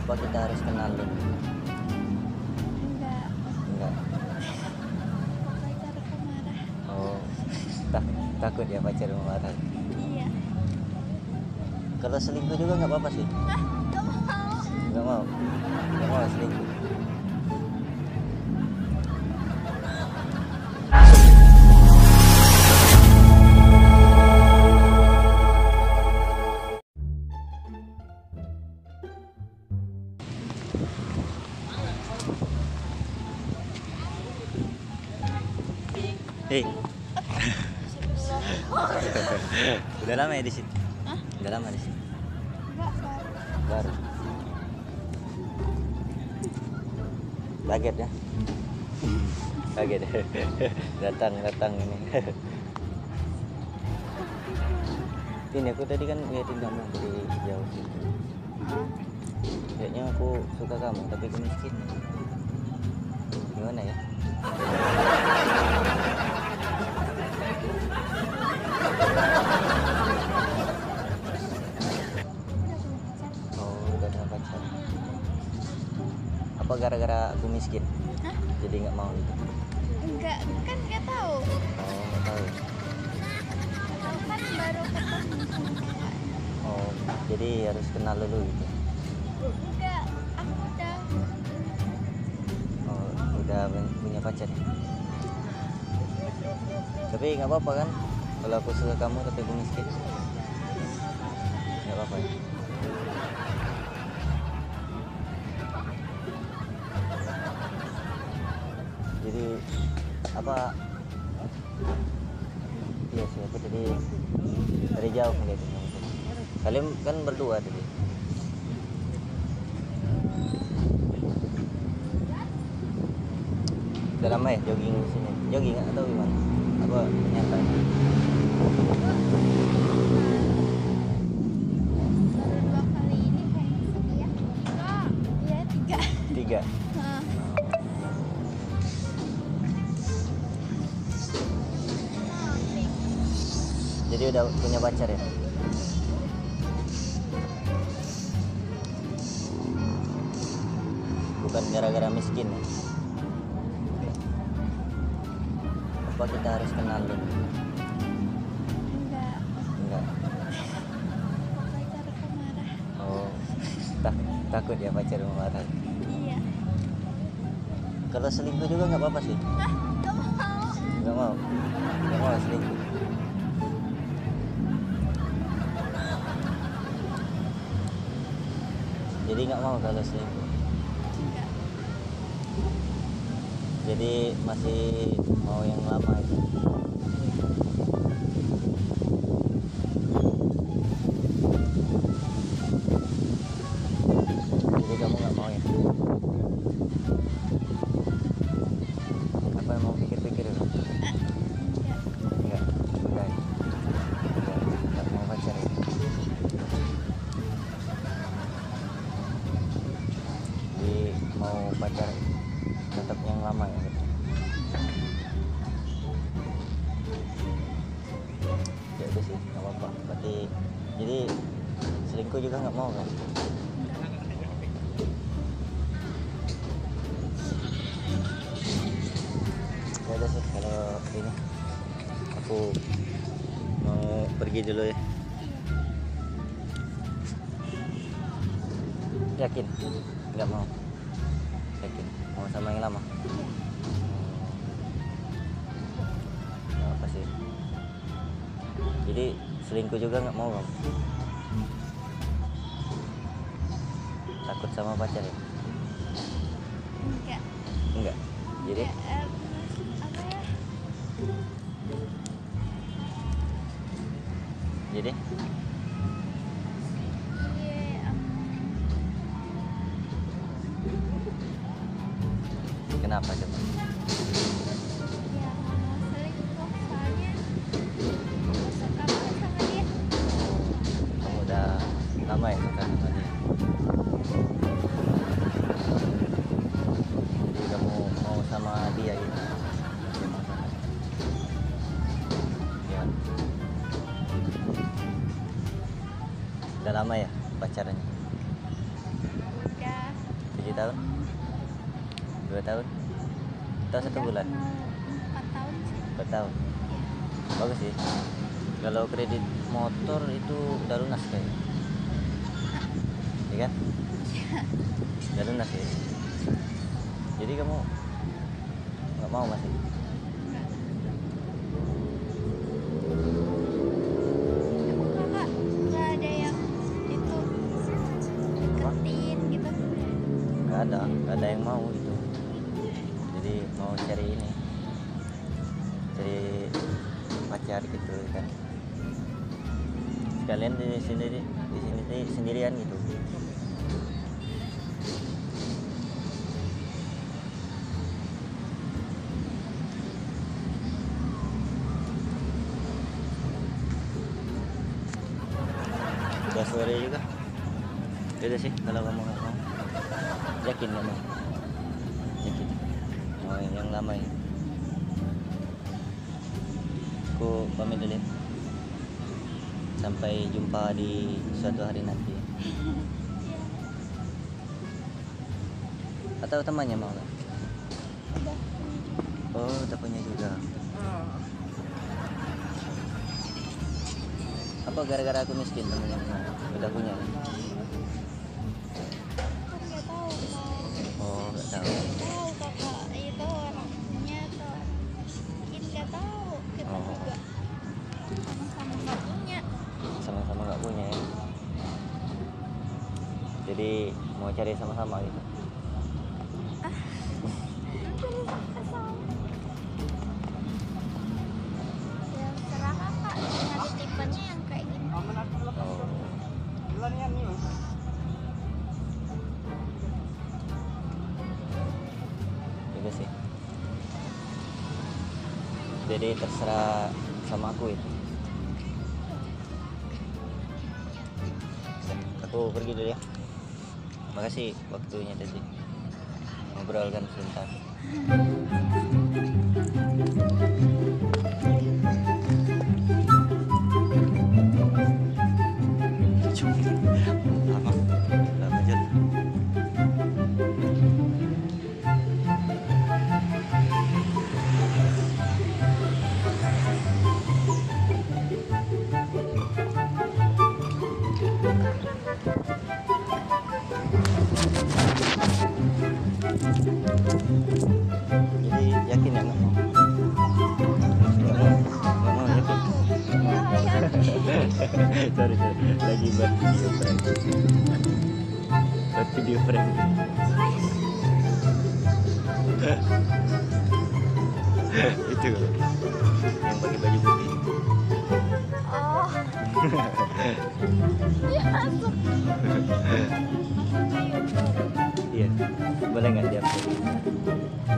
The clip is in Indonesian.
Apa kita harus kenal dulu? Enggak. Enggak. Pacar aku marah. Oh, takut ya pacar marah. Iya. Kalau selingkuh juga nggak apa-apa sih. Hah? Gak mau. Nggak mau. Nggak mau selingkuh. Hei. Udah lama ya di sini? Hah? Udah lama di sini? Enggak, Baru. Kaget ya? Kaget. Datang ini. Ini aku tadi kan ngeliatin kamu dari jauh gitu. Kayaknya aku suka kamu tapi aku miskin. Gimana ya? Oh, udah ada pacar. Apa gara-gara aku miskin? Hah? Jadi nggak mau gitu? Enggak, kan nggak tahu. Oh, nggak tahu. Tahu kan baru ketemu sama kakak. Oh, jadi harus kenal dulu gitu. Enggak, aku udah. Oh, udah punya pacar ya? Tapi nggak apa-apa kan? Kalau aku suka kamu tapi aku miskin, nggak apa-apa ya? Jadi apa? Iya sih, aku tadi dari jauh ngeliatin kamu tadi. Kalian kan berdua tadi. Udah lama ya jogging di sini? Jogging atau gimana? Apa nyantai? Baru 2 kali ini kayaknya setia. Iya, 3. 3. Hah. Jadi udah punya pacar ya? Bukan gara-gara miskin ya? Apa kita harus kenal dulu? Enggak. Enggak. Pacar aku marah. Oh, takut ya pacar marah. Iya. Kalau selingkuh juga nggak apa-apa sih. Hah? Gak mau. Nggak mau. Nggak mau selingkuh. Jadi nggak mau kalau selingkuh. Enggak. Jadi masih mau yang lama itu. Jadi kamu nggak mau ya? Apa mau pikir-pikir dulu? Enggak. Enggak, udah. Enggak mau pacar ya? Jadi mau pacar tetap yang lama ya? Ya udah sih, nggak apa-apa. Berarti jadi selingkuh juga nggak mau kan? Ya udah sih, kalau ini aku mau pergi dulu ya. Yakin? Nggak mau? Yakin? Mau sama yang lama? Nggak apa sih. Jadi selingkuh juga nggak mau kamu? Takut sama pacar ya? Enggak. Enggak. Jadi Apa ya? jadi Iya, kenapa coba? ya selingkuh soalnya aku suka banget sama dia. Kamu udah lama ya suka sama dia? Jadi kamu mau sama dia gitu? Dia mau sama dia. Ya. Udah lama ya pacarannya? Udah tahun? 2 tahun? Atau 1 bulan? Mau 4 tahun sih. 4 tahun. Bagus sih. Kalau kredit motor itu udah lunas kayaknya. Iya kan? Udah lunas ya. Jadi kamu nggak mau masih? Emang kakak nggak ada yang itu deketin gitu? Nggak ada yang mau gitu. Jadi mau cari ini, cari pacar gitu kan. Sekalian di sini sendirian gitu. Udah sore juga. Beda sih kalau kamu nggak mau. Yakin kamu? Yakin. Mau yang lama ya. Aku pamit dulu ya. Sampai jumpa di suatu hari nanti. Atau temannya mau nggak? Udah. Oh, udah punya juga. Apa gara-gara aku miskin temennya udah punya? Kan nggak tahu kak. Oh, nggak tahu. Tahu kakak itu orangnya tuh mungkin nggak tahu kita Oh. juga sama-sama nggak punya. Sama-sama nggak punya ya. Jadi mau cari sama-sama gitu. Ya serah kakak nyari tipenya yang kayak gini. Oh. Juga sih. Jadi terserah sama aku itu. Aku pergi dulu ya. Makasih waktunya tadi. Ngobrol kan sebentar. Lama. Lama aja. Jadi yakin ya nggak mau? Nggak mau yakin? Sorry, lagi buat video prank. Buat video prank. Itu yang pakai baju putih. Oh. Dia masuk. Masuk ke YouTube. Iya, boleh nggak dia?